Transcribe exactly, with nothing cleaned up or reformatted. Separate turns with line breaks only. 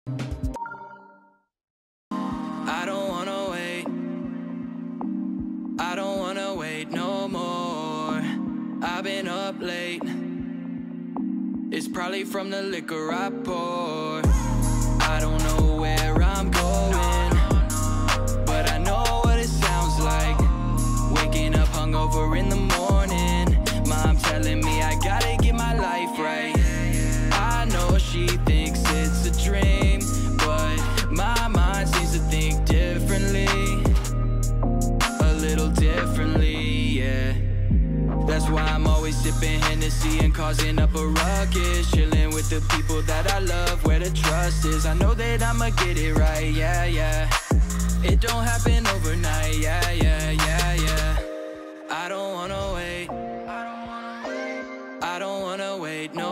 I don't wanna wait. I don't wanna wait no more. I've been up late. It's probably from the liquor I pour. I don't know where I'm going, but I know what it sounds like. Waking up hungover in the morning. Mom telling me I gotta get my life right. I know she thinks it's a dream, but my mind seems to think differently. A little differently, yeah. That's why I'm always sipping Hennessy and causing up a ruckus. Chilling with the people that I love, where the trust is. I know that I'ma get it right, yeah, yeah. It don't happen overnight, yeah, yeah, yeah, yeah. I don't wanna wait. I don't wanna wait no